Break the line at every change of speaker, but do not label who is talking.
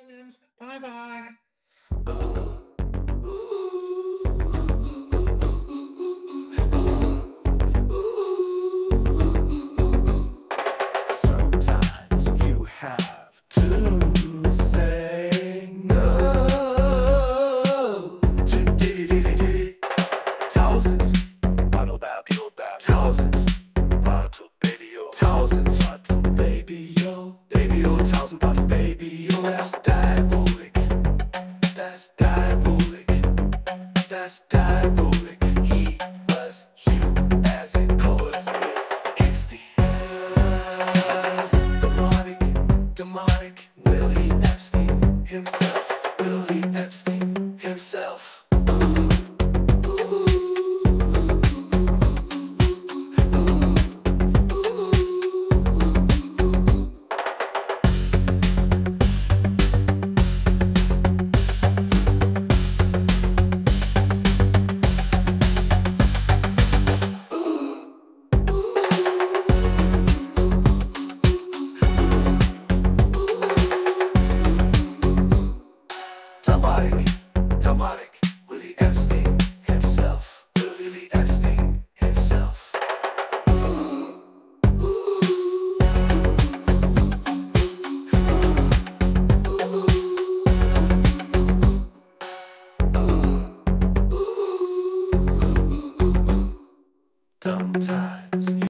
friends. Bye-bye.
Sometimes you have to say no to diddydiddydiddy. Thousands, thousands, baby, yo, thousand bottle, baby, yo, that's daiabooolik, that's daiabooolik, that's daiabooolik. He was hew-as-in, cohuzzzwith, epstein. Damonic-damonic-will, he Epstein himself, will he Epstein himself. Damonic-will, he Epstein himself, will he Epstein himself. Sometimes